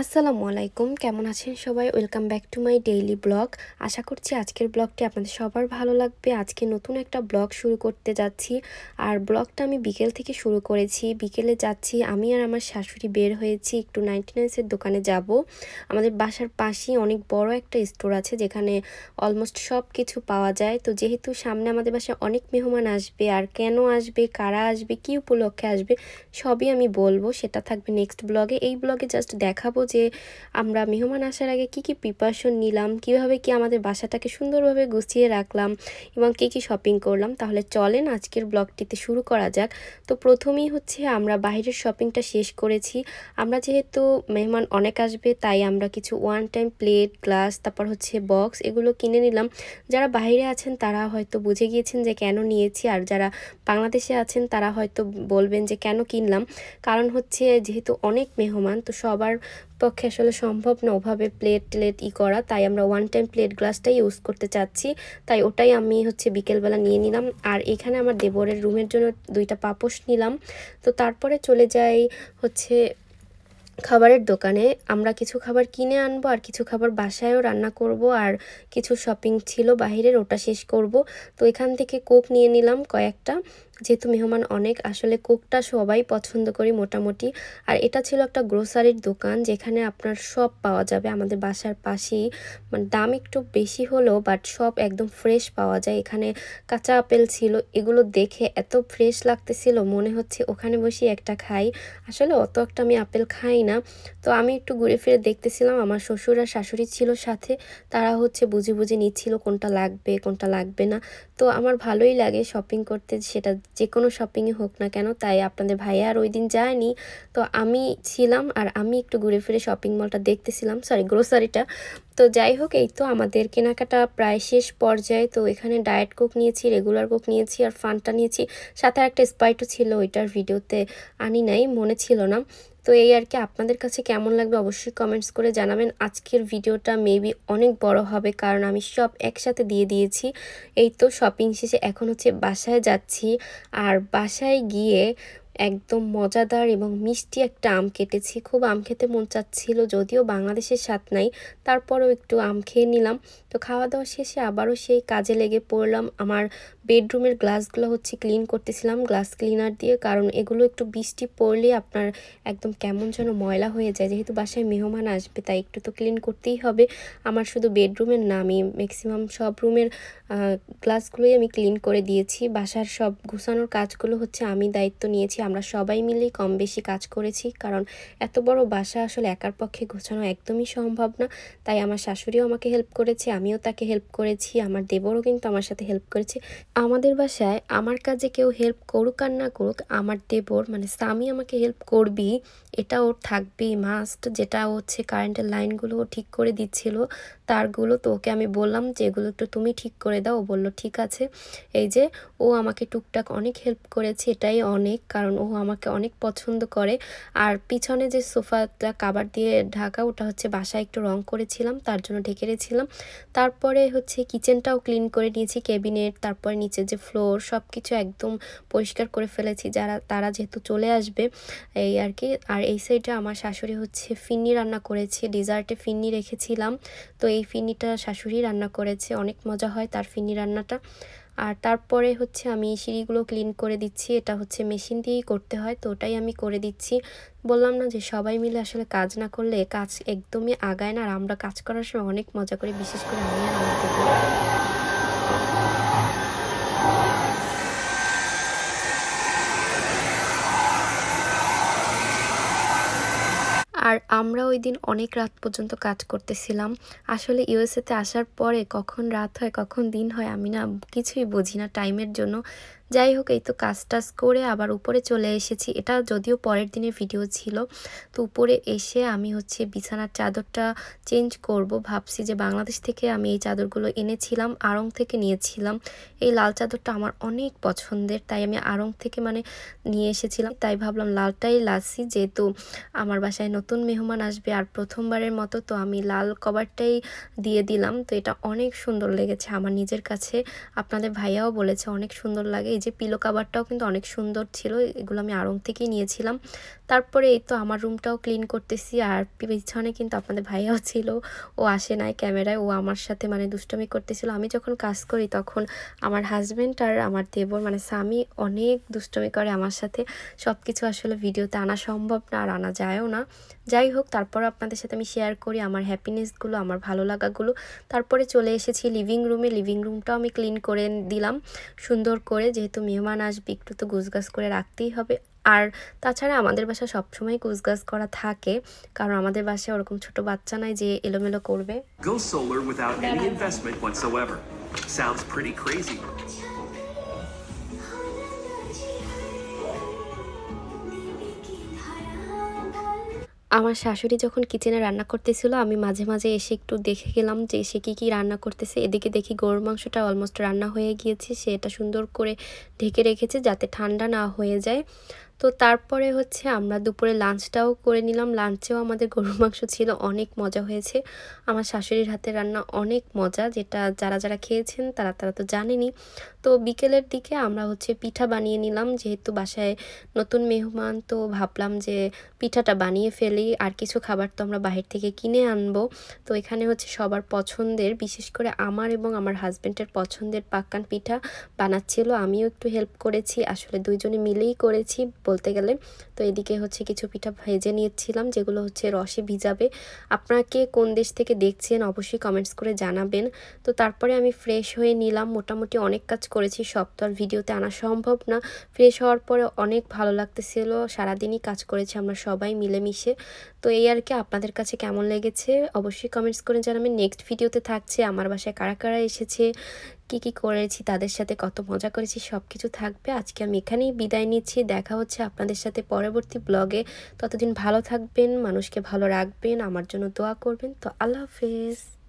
আসসালামু আলাইকুম, কেমন আছেন সবাই? Welcome back to my daily blog. আশা করছি আজকের ব্লগটি আপনাদের সবার ভালো লাগবে। আজকে নতুন একটা ব্লগ শুরু করতে যাচ্ছি। আর ব্লগটা আমি বিকেল থেকে শুরু করেছি। বিকেলে যাচ্ছি, আমি আর আমার শাশুড়ি বের হয়েছি, একটু 99 দোকানে যাব। আমাদের বাসার পাশেই অনেক বড় একটা স্টোর আছে যেখানে অলমোস্ট সব কিছু পাওয়া যায়। তো যেহেতু সামনে আমাদের বাসায় অনেক মেহমান আসবে, আর কেন আসবে, কারা আসবে, কী উপলক্ষে আসবে, সবই আমি বলবো। সেটা থাকবে নেক্সট ব্লগে। এই ব্লগে জাস্ট দেখাবো যে আমরা মেহমান আসার আগে কি কি প্রিপারেশন নিলাম, কিভাবে কি আমাদের বাসাটাকে সুন্দরভাবে গুছিয়ে রাখলাম এবং কি কি শপিং করলাম। তাহলে চলেন আজকের ব্লগটিতে শুরু করা যাক। তো প্রথমেই হচ্ছে আমরা বাইরের শপিংটা শেষ করেছি। আমরা যেহেতু মেহমান অনেক আসবে, তাই আমরা কিছু ওয়ান টাইম প্লেট, গ্লাস, তারপর হচ্ছে বক্স, এগুলো কিনে নিলাম। যারা বাইরে আছেন তারা হয়তো বুঝে গিয়েছেন যে কেন নিয়েছি, আর যারা বাংলাদেশে আছেন তারা হয়তো বলবেন যে কেন কিনলাম। কারণ হচ্ছে যেহেতু অনেক মেহমান, তো সবার পক্ষে আসলে সম্ভব না ওভাবে প্লেট টেলেট করা, তাই আমরা ওয়ান টাইম প্লেট গ্লাসটাই ইউজ করতে চাচ্ছি। তাই ওটাই আমি হচ্ছে বিকেলবেলা নিয়ে নিলাম। আর এখানে আমার দেবরের রুমের জন্য 2টা পাপোশ নিলাম। তো তারপরে চলে যাই হচ্ছে খাবারের দোকানে। আমরা কিছু খাবার কিনে আনবো, আর কিছু খাবার বাসায়ও রান্না করব, আর কিছু শপিং ছিল বাহিরের, ওটা শেষ করব। তো এখান থেকে কোক নিয়ে নিলাম কয়েকটা, যেহেতু মেহমান অনেক, আসলে কোকটা সবাই পছন্দ করি মোটামুটি। আর এটা ছিল একটা গ্রোসারির দোকান যেখানে আপনার সব পাওয়া যাবে আমাদের বাসার পাশেই। মানে দাম একটু বেশি হলেও বাট সব একদম ফ্রেশ পাওয়া যায়। এখানে কাঁচা আপেল ছিল, এগুলো দেখে এত ফ্রেশ লাগতেছিল, মনে হচ্ছে ওখানে বসে একটা খাই। আসলে অত একটা আমি আপেল খাই না। তো আমি একটু ঘুরে ফিরে দেখতেছিলাম, আমার শ্বশুর আর শাশুড়ি ছিল সাথে, তারা হচ্ছে বুঝে বুঝে নিচ্ছিল কোনটা লাগবে কোনটা লাগবে না। তো আমার ভালোই লাগে শপিং করতে, সেটা যে কোনো শপিংই হোক না কেন। তাই আপনাদের ভাইয়া আর ওই দিন যায়নি, তো আমি ছিলাম, আর আমি একটু ঘুরে ফিরে শপিং মলটা দেখতেছিলাম, সরি গ্রোসারিটা। তো যাই হোক, এই তো আমাদের কেনাকাটা প্রায় শেষ পর্যায়ে। তো এখানে ডায়েট কোক নিয়েছি, রেগুলার কোক নিয়েছি, আর ফান্টা নিয়েছি, সাথে একটা স্প্রাইটও ছিল, ওইটার ভিডিওতে আনি নাই, মনে ছিল না। তো এই আর কি, আপনাদের কাছে কেমন লাগবে অবশ্যই কমেন্টস করে জানাবেন। আজকের ভিডিওটা মেবি অনেক বড় হবে কারণ আমি সব একসাথে দিয়ে দিয়েছি। এই তো শপিং শেষে এখন হচ্ছে বাসায় যাচ্ছি। আর বাসায় গিয়ে একদম মজাদার এবং মিষ্টি একটা আম কেটেছি। খুব আম খেতে মন চাচ্ছিল, যদিও বাংলাদেশের স্বাদ নাই, তারপরেও একটু আম খেয়ে নিলাম। তো খাওয়া দাওয়া শেষে আবারও সেই কাজে লেগে পড়লাম। আমার বেডরুমের গ্লাসগুলো হচ্ছে ক্লিন করতেছিলাম গ্লাস ক্লিনার দিয়ে, কারণ এগুলো একটু বৃষ্টি পড়লে আপনার একদম কেমন যেন ময়লা হয়ে যায়। যেহেতু বাসায় মেহমান আসবে, তাই একটু তো ক্লিন করতেই হবে। আমার শুধু বেডরুমের না, আমি ম্যাক্সিমাম সব রুমের গ্লাসগুলোই আমি ক্লিন করে দিয়েছি। বাসার সব গুছানোর কাজগুলো হচ্ছে আমি দায়িত্ব নিয়েছি। আমরা সবাই মিলেই কম বেশি কাজ করেছি, কারণ এত বড় বাসা আসলে একার পক্ষে গোছানো একদমই সম্ভব না। তাই আমার শাশুড়িও আমাকে হেল্প করেছে, আমিও তাকে হেল্প করেছি, আমার দেবরও কিন্তু আমার সাথে হেল্প করেছে। আমাদের বাসায় আমার কাজে কেউ হেল্প করুক আর না করুক, আমার দেবর মানে স্বামী আমাকে হেল্প করবি, এটা ওর থাকবেই মাস্ট। যেটা হচ্ছে কারেন্টের লাইনগুলো ও ঠিক করে দিচ্ছিল, তারগুলো, তো ওকে আমি বললাম যে এগুলো একটু তুমি ঠিক করে দাও। ও বলল ঠিক আছে। এই যে ও আমাকে টুকটাক অনেক হেল্প করেছে, এটাই অনেক, কারণ ও আমাকে অনেক পছন্দ করে। আর পিছনে যে সোফাটা কাভার দিয়ে ঢাকা, ওটা হচ্ছে বাসায় একটু রং করেছিলাম, তার জন্য ঢেকে রেখেছিলাম। তারপরে হচ্ছে কিচেনটাও ক্লিন করে নিয়েছি, ক্যাবিনেট, তারপরে নিচে যে ফ্লোর, সব কিছু একদম পরিষ্কার করে ফেলেছি, তারা যেহেতু চলে আসবে, এই আর কি। আর এই সাইডে আমার শাশুড়ি হচ্ছে ফিন্নি রান্না করেছে, ডিজার্টে ফিন্নি রেখেছিলাম, তো এই ফিন্নিটা শাশুড়ি রান্না করেছে, অনেক মজা হয় তার ফিন্নি রান্নাটা। আর তারপরে হচ্ছে আমি সিঁড়িগুলো ক্লিন করে দিচ্ছি, এটা হচ্ছে মেশিন দিয়েই করতে হয়, তো ওটাই আমি করে দিচ্ছি। বললাম না যে সবাই মিলে আসলে কাজ না করলে কাজ একদমই আগায় না। আর আমরা কাজ করার সময় অনেক মজা করি, বিশেষ করে আমি আর আমার দেবর। আর আমরা ওই দিন অনেক রাত পর্যন্ত কাজ করতেছিলাম। আসলে ইউএসএতে আসার পরে কখন রাত হয় কখন দিন হয় আমি না কিছুই বুঝি না টাইমের জন্য। যাই হোক, এই তো কাজ টাজ করে আবার উপরে চলে এসেছি। এটা যদিও পরের দিনের ভিডিও ছিল। তো উপরে এসে আমি হচ্ছে বিছানার চাদরটা চেঞ্জ করব, ভাবছি যে বাংলাদেশ থেকে আমি এই চাদরগুলো এনেছিলাম, আড়ং থেকে নিয়েছিলাম। এই লাল চাদরটা আমার অনেক পছন্দের, তাই আমি আড়ং থেকে মানে নিয়ে এসেছিলাম। তাই ভাবলাম লালটাই লাসি, যেহেতু আমার বাসায় নতুন মেহমান আসবে আর প্রথমবারের মতো, তো আমি লাল কভারটাই দিয়ে দিলাম। তো এটা অনেক সুন্দর লেগেছে আমার নিজের কাছে, আপনাদের ভাইয়াও বলেছে অনেক সুন্দর লাগে। এই যে পিলো কাভারটাও কিন্তু অনেক সুন্দর ছিল, এগুলো আমি আড়ং থেকেই নিয়েছিলাম। তারপরে এই তো আমার রুমটাও ক্লিন করতেছি, আর পিছনে কিন্তু আপনাদের ভাইয়াও ছিল, ও আসে নাই ক্যামেরায়, ও আমার সাথে মানে দুষ্টুমি করতেছিল। আমি যখন কাজ করি তখন আমার হাজব্যান্ড আর আমার দেবর মানে স্বামী অনেক দুষ্টুমি করে আমার সাথে। সব কিছু আসলে ভিডিওতে আনা সম্ভব না, আর আনা যায়ও না। যাই হোক, তারপর আপনাদের সাথে আমি শেয়ার করি আমার হ্যাপিনেসগুলো, আমার ভালো লাগাগুলো। তারপরে চলে এসেছি লিভিং রুমে। লিভিং রুমটাও আমি ক্লিন করে দিলাম সুন্দর করে, যেহেতু মেহমান আসবে একটু তো গুছগাছ করে রাখতেই হবে। আর তাছাড়া আমাদের বাসা সবসময় গুছগাছ করা থাকে, কারণ আমাদের বাসায় ওরকম ছোট বাচ্চা নাই যে এলোমেলো করবে। Go solar without any investment whatsoever. Sounds pretty crazy. আমার শাশুড়ি যখন কিচেনে রান্না করতেছিল, আমি মাঝে মাঝে এসে একটু দেখে গেলাম যে সে কী রান্না করতেছে। এদিকে দেখি গরুর মাংসটা অলমোস্ট রান্না হয়ে গিয়েছে, সে এটা সুন্দর করে ঢেকে রেখেছে যাতে ঠান্ডা না হয়ে যায়। তো তারপরে হচ্ছে আমরা দুপুরে লাঞ্চটাও করে নিলাম। লাঞ্চেও আমাদের গরুর মাংস ছিল, অনেক মজা হয়েছে। আমার শাশুড়ির হাতের রান্না অনেক মজা, যেটা যারা খেয়েছেন তারা তো জানেনই। তো বিকেলের দিকে আমরা হচ্ছে পিঠা বানিয়ে নিলাম, যেহেতু বাসায় নতুন মেহমান, তো ভাবলাম যে পিঠাটা বানিয়ে ফেলি। আর কিছু খাবার তো আমরা বাহির থেকে কিনে আনবো। তো এখানে হচ্ছে সবার পছন্দের, বিশেষ করে আমার এবং আমার হাজব্যান্ডের পছন্দের পাক্কান পিঠা বানাচ্ছিল। আমিও একটু হেল্প করেছি, আসলে দুইজনে মিলেই করেছি বলতে গেলে। তো এদিকে হচ্ছে কিছু পিঠা ভেজে নিয়েছিলাম, যেগুলো হচ্ছে রসে ভিজাবে। আপনারা কে কোন দেশ থেকে দেখছেন অবশ্যই কমেন্টস করে জানাবেন। তো তারপরে আমি ফ্রেশ হয়ে নিলাম। মোটামুটি অনেক কাজ করেছি, সব তো আর ভিডিওতে আনা সম্ভব না। ফ্রেশ হওয়ার পরে অনেক ভালো লাগতেছিল, সারাদিনই কাজ করেছি আমরা সবাই মিলেমিশে। তো এই আর কি, আপনাদের কাছে কেমন লেগেছে অবশ্যই কমেন্টস করে জানাবেন। নেক্সট ভিডিওতে থাকছে আমার বাসায় কারা কারা এসেছে, কি করেছি, তাদের সাথে কত মজা করেছি, সব কিছু থাকবে। আজকে আমি এখানেই বিদায় নিচ্ছি, দেখা হচ্ছে আপনাদের সাথে পরবর্তী ব্লগে। ততদিন ভালো থাকবেন, মানুষকে ভালো রাখবেন, আমার জন্য দোয়া করবেন। তো আল্লাহ হাফেজ।